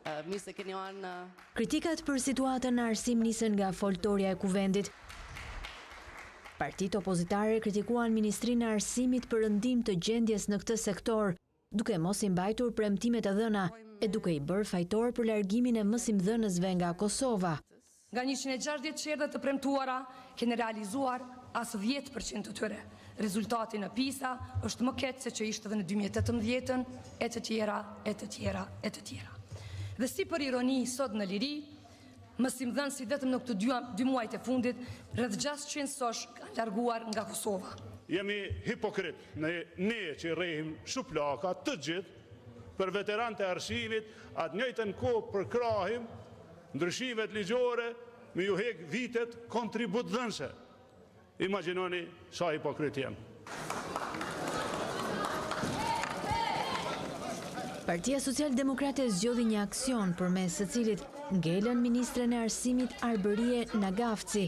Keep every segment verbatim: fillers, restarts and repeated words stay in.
Mirë se keni anë. Kritikat për situatën në arsim nisën nga foltorja e kuvendit. Partitë opozitare kritikuan Ministrinë e Arsimit për rëndim të gjendjes në këtë sektor, duke mos i mbajtur premtimet e dhëna e duke i bërë fajtor për largimin e mësimdhënësve nga Kosova. Nga njëqind e gjashtëdhjetë çerdhe të premtuara, keni realizuar as dhjetë përqind të tyre. Rezultati në PISA është më keq se që ishte edhe në dy mijë e tetëmbëdhjetë, e të tjera, e të tjera, e të tjera. Dhe si për ironi sot në liri, mësimdhënësit vetëm në këtë dy, dy muajt e fundit, rreth gjashtëqind sosh kanë larguar nga Kosova. Jemi hipokrit në ne që rrehim shuplaka të gjithë për veteranët e arsimit, atë njëjtën kohë përkrahim ndryshimet ligjore me ju hek vitet kontributdhënëse. Imagjinoni sa hipokrit jem. Partia Social-Demokrate zgjodhi një aksion përmes së cilit ngelën ministren e arsimit Arbërie Nagafci.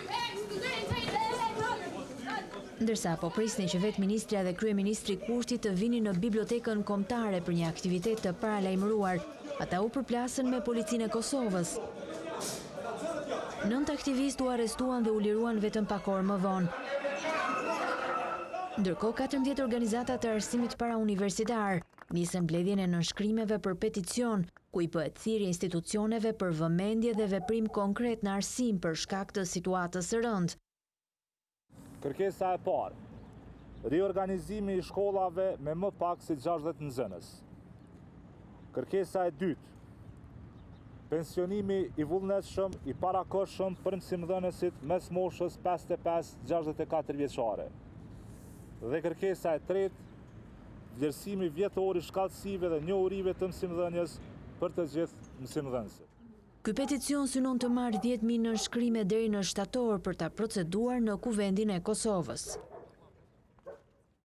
Ndërsa po prisnin që vetë ministrja dhe kryeministri Kurti të vinin në bibliotekën kombëtare për një aktivitet të paralajmëruar, ata u përplasën me policinë e Kosovës. Nëntë aktivistë u arrestuan dhe u liruan vetëm pak orë më vonë. Ndërkohë, katërmbëdhjetë organizata të arsimit parauniversitar nisën mbledhjen e nënshkrimeve për peticion, ku i bëhet thirrje institucioneve për vëmendje dhe veprim konkret në arsim për shkak të situatës së rëndë. Kërkesa e parë, riorganizimi i shkollave me më pak se gjashtëdhjetë nxënës. Kërkesa e dytë, pensionimi i vullnetshëm i parakohshëm për mësimdhënësit mes moshës pesëdhjetë e pesë deri në gjashtëdhjetë e katër vjeçare. Dhe kërkesa e tretë, vlerësimi vjetor i shkallësive dhe njohurive të mësimdhënies për të gjithë mësimdhënësit. Ky peticion synon të marrë dhjetë mijë nënshkrime deri në shtator për ta proceduar në Kuvendin e Kosovës.